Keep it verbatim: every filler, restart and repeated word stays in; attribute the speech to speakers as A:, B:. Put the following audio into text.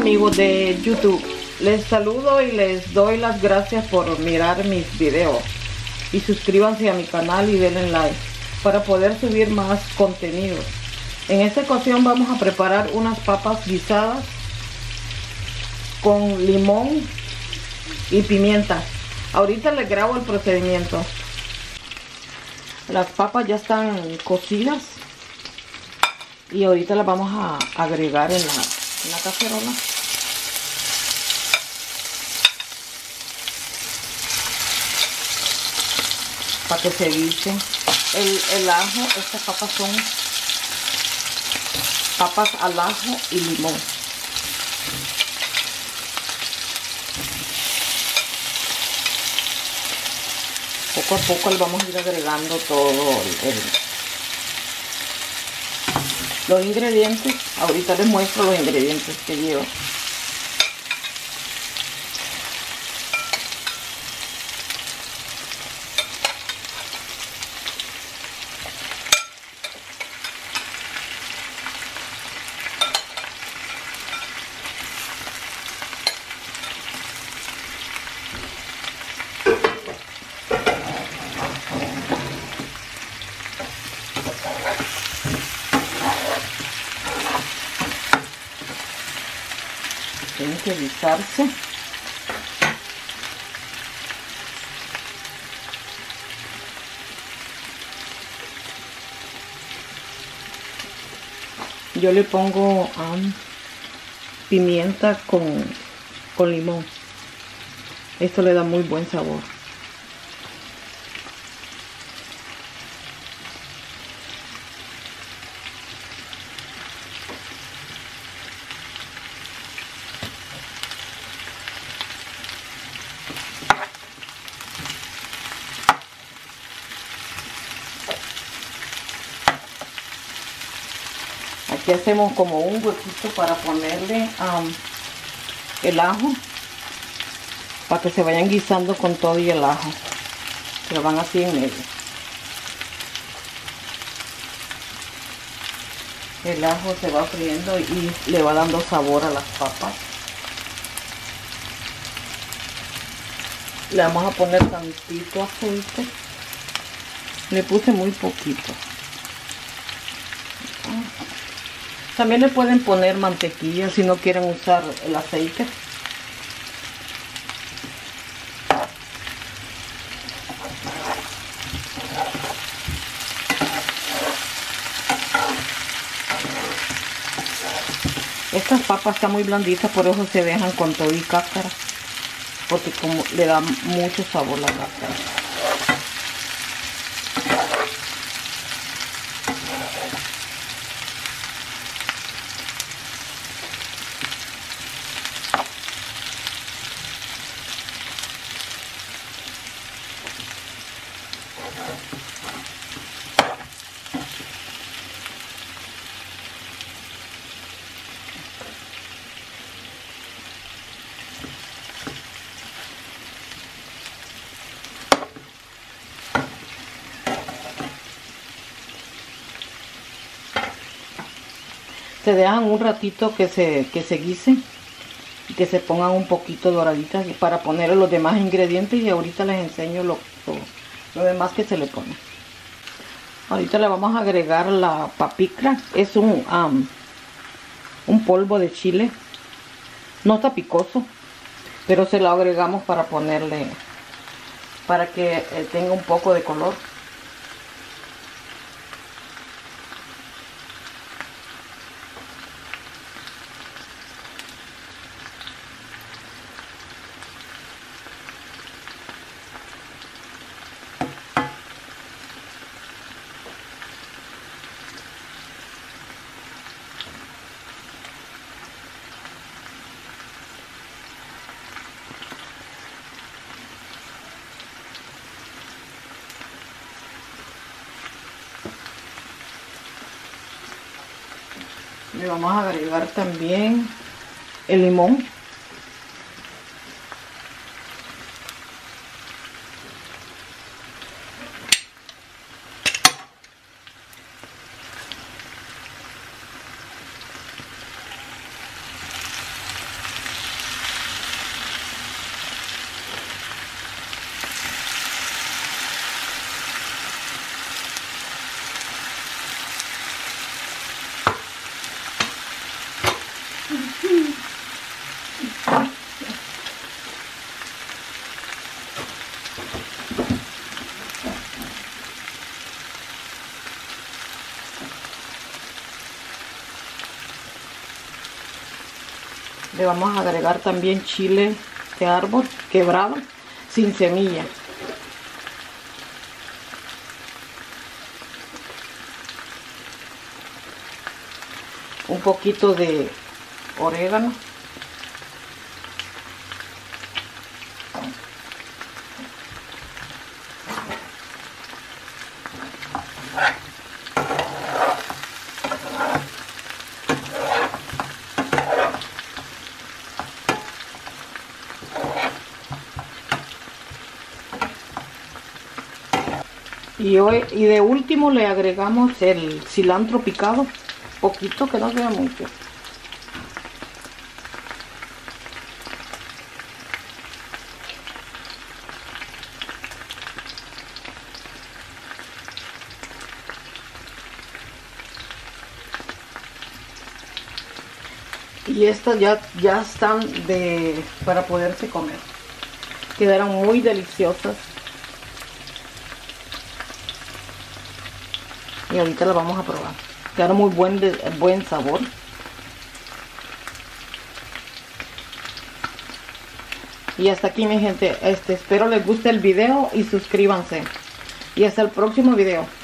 A: amigos de YouTube, les saludo y les doy las gracias por mirar mis videos y suscríbanse a mi canal y denle like para poder subir más contenido. En esta ocasión vamos a preparar unas papas guisadas con limón y pimienta. Ahorita les grabo el procedimiento. Las papas ya están cocidas y ahorita las vamos a agregar en la, en la cacerola. Para que se guisen. El, el ajo, estas papas son papas al ajo y limón. Poco a poco le vamos a ir agregando todo el, el, los ingredientes. Ahorita les muestro los ingredientes que llevo. Tienen que guisarse. Yo le pongo um, pimienta con, con limón. Esto le da muy buen sabor. Aquí hacemos como un huequito para ponerle um, el ajo, para que se vayan guisando con todo y el ajo. Se lo van así en medio. El ajo se va friendo y le va dando sabor a las papas. Le vamos a poner tantito aceite. Le puse muy poquito. También le pueden poner mantequilla si no quieren usar el aceite. Estas papas están muy blanditas, por eso se dejan con todo y cáscara, porque como le da mucho sabor la cáscara. Se dejan un ratito que se, que se guisen y que se pongan un poquito doraditas para poner los demás ingredientes, y ahorita les enseño lo, lo, lo demás que se le pone. Ahorita le vamos a agregar la papikra. Es un, um, un polvo de chile. No está picoso, pero se lo agregamos para ponerle, para que eh, tenga un poco de color. Le vamos a agregar también el limón. Le vamos a agregar también chile de árbol quebrado sin semilla. Un poquito de orégano. Y, hoy, y de último le agregamos el cilantro picado, poquito, que no sea mucho. Y estas ya, ya están de, para poderse comer. Quedaron muy deliciosas. Y ahorita las vamos a probar. Quedaron muy buen, de, buen sabor. Y hasta aquí, mi gente. Este, espero les guste el video y suscríbanse. Y hasta el próximo video.